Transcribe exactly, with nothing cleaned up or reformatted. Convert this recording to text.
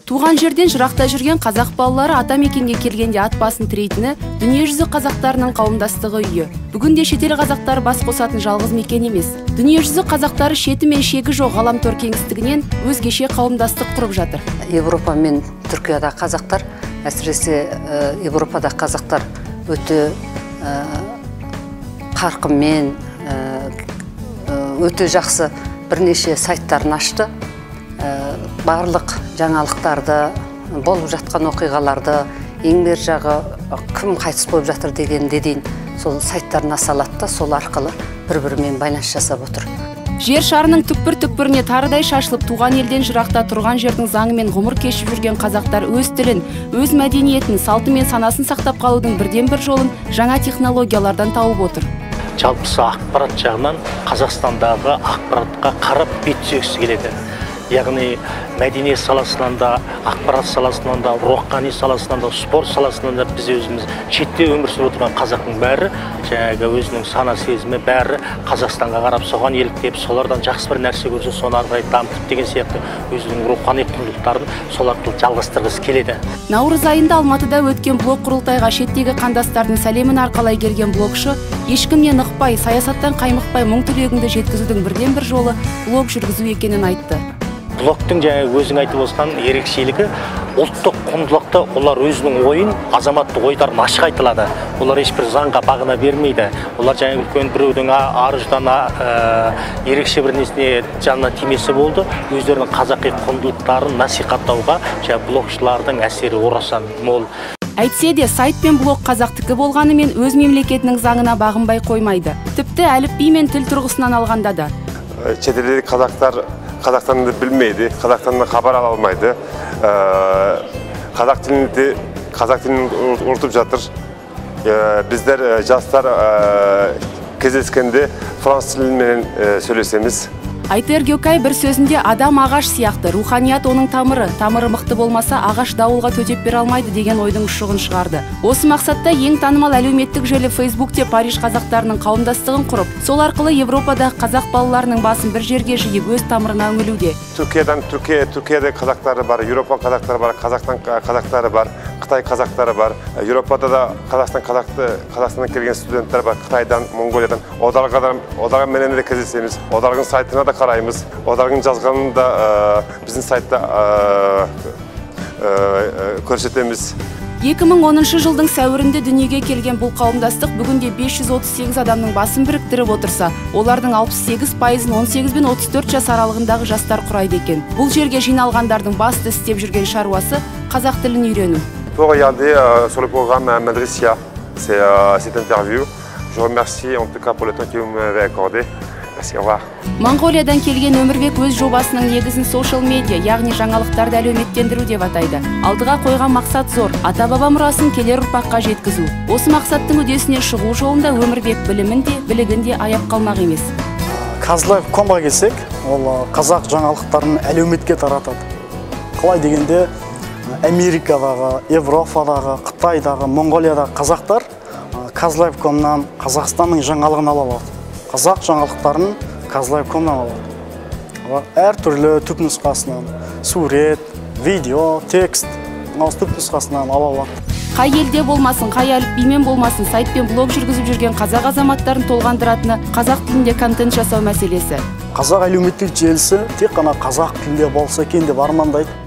Туған жерден жырақта жүрген қазақ балалары ата мекенге келгенде ат басын тірейтіні дүниежүзі қазақтарының қауымдастығы үйі. Бүгінде шетел қазақтары бас қосатын жалғыз мекен емес. Дүниежүзі қазақтары шеті мен шегі жоқ ғаламтор кеңістігінен өзгеше қауымдастық құрып жатыр. Европа мен Түркияда қазақтар, әсіресе Европада қазақтар өте қарқынмен, өте жақсы бірнеше сайттарын ашты. Барлық жаңалықтарды, болып жатқан оқиғаларды, еңбер жағы кім қайтыс болып жатыр дегенде дейін сол сайттарына салатта, сол арқылы бір-бірімен байланыс жасап отыр. Жер шарының түкпір-түкпіріне тарыдай шашылып, туған елден жырақта тұрған жердің заңымен ғұмыр кешіп жүрген қазақтар өз тілін, өз мәдениетін, салты мен санасын сақтап қалудың бірден бір жолын жаңа технологиялардан тауып отыр. Жалпысы ақпарат жағынан Қазақстандағы ақпаратқа қарап бет түзегісі келеді. Яғни мәдениет саласынан да, ақпарат саласынан да, рухани саласынан да, спорт саласынан да біз өзіміз шетте өмір сүріп отырған қазақтың бәрі, жаңағы өзінің сана сезімі бәрі Қазақстанға қарап, соған еліктеп, солардан жақсы бір нәрсе көрсе, соны ары қарай дамытып деген сияқты өзінің рухани құндылықтарын сол арқылы жалғастырғысы келеді. Наурыз айында Алматыда өткен блог құрылтайға шеттегі қандастардың сәлемін арқалай келген блогшы ешкімнен ықпай, саясаттан қаймықпай мұң тілегіңді жеткізудің бірден бір жолы блог жүргізу екенін айтты. Блогтың жаңағы өзің айтып осқан ерекшелігі ұлттық құндылықты олар өзінің ойын, азаматтық ойдарын ашық айтылады. Олар ешбір заңға бағына бермейді. Олар жаңағы үлкен біреудің арыждан ерекше бір несіне жанына тимесі болды. Өздерінің қазақи құндылықтарын насихаттауға блогшылардың әсері орасан мол. Әйтсе де сайт пен блог қазақтікі болғанымен өз мемлекетінің заңына бағынбай қоймайды. Тіпті әліпби мен тіл тұрғысынан алғанда да. Шетелдегі қазақтар Қазақстанды білмейді, Қазақстанды хабар ала алмайды. Қазақ тілінде қазақ тілін ұмытып жатыр. Біздер жастар кездескенде француз тілімен сөйлесеміз. Айтер Гөкай бір сөзінде адам ағаш сияқты, руханият оның тамыры, тамыры мықты болмаса ағаш дауылға төтеп бере алмайды деген ойдың ұшығын шығарды. Осы мақсатта ең танымал әлеуметтік желі Фейсбукте Париж қазақтарының қауымдастығын құрып, сол арқылы Европада қазақ балаларының басын бір жерге жиып өз тамырына үңілуде. Түркиядан Түркия, Түркияда қазақтары бар, Европа қазақтары бар, Қазақстан қазақтары бар, Қытай қазақтары бар. Европада да Қазақстан қазақты, Қазақстаннан келген студенттер бар, Қытайдан, Монголиядан. Одарға менен де кездесеміз. Одардың сайтына да қараймыз. Одардың жазғанын да біздің сайтта көрсетеміз. екі мың оныншы жылдың сәуірінде дүниеге келген бұл қауымдастық бүгінде бес жүз отыз сегіз адамның басын біріктіріп отырса, олардың алпыс сегіз пайызын он сегіз бен отыз төрт жас аралығындағы жастар құрайды екен. Бұл жерге жиналғандардың басты істеп жүрген шаруасы қазақ тілін үйрену. Pour regarder sur le programme Madricia cette interview. Je vous remercie en tout cas pour le temps que vous m'avez accordé. Merci, au revoir. Монғолиядан келген Өмірбек өз жобасының негізін social медиа, яғни жаңалықтарды әлеуметтендіру деп атайды. Алдыға қойған мақсат зор, ата-баба мұрасын келер ұрпаққа жеткізу. Осы мақсаттың үдесіне шығу жолында Өмірбек білімін де, білігін де аяп қалмақ емес. Казлайв точка комға келсек, ол қазақ жаңалықтарын әлеуметке таратады. Қалай дегенде Америкадағы, Европадағы, Қытайдағы, Монғолиядағы қазақтар Казлайв точка комнан Қазақстанның жаңалығын ала алады. Қазақ жаңалықтарын Казлайв точка комнан алады. Әр түрлі түпнұсқасынан, сурет, видео, текст, түпнұсқасынан ала алады. Қай елде болмасын, қай әліпбимен болмасын, сайт пен блог жүргізіп жүрген қазақ азаматтарын толғандыратыны қазақ тілінде контент жасау мәселесі. Қазақ әлеуметтік желісі тек қана қазақ тілінде болса екен деп армандайды.